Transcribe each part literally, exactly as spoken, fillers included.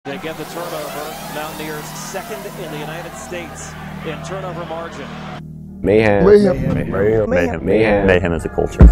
They get the turnover. Mountaineers second in the United States in turnover margin. Mayhem. Mayhem. Mayhem. Mayhem. Mayhem. Mayhem. Mayhem is a culture.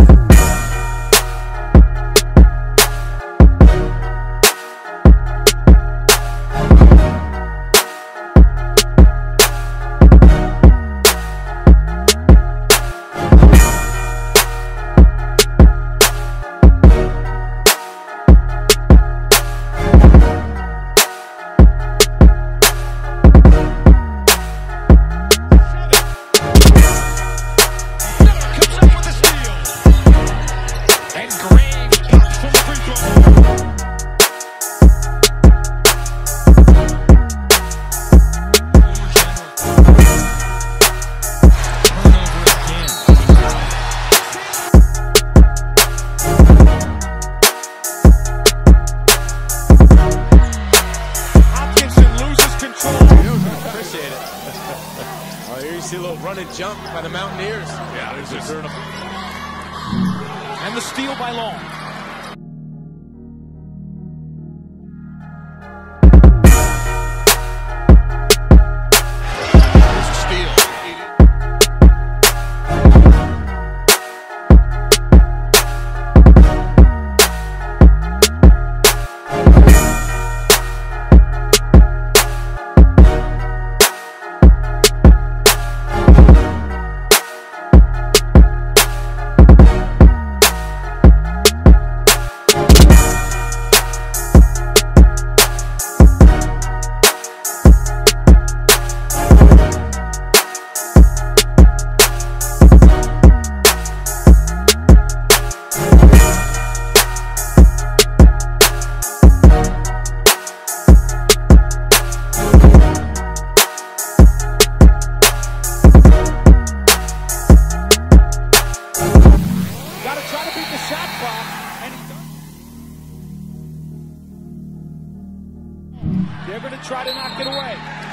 See a little run and jump by the Mountaineers. Yeah, there's a turn. And the steal by Long. There's a steal. Try to beat the shot clock, and he does. They're going to try to knock it away.